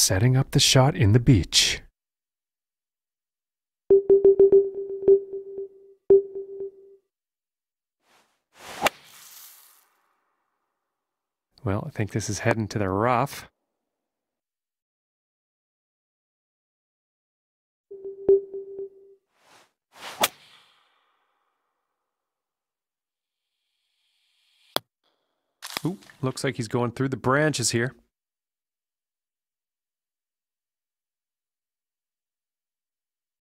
setting up the shot in the beach. Well, I think this is heading to the rough. Ooh, looks like he's going through the branches here.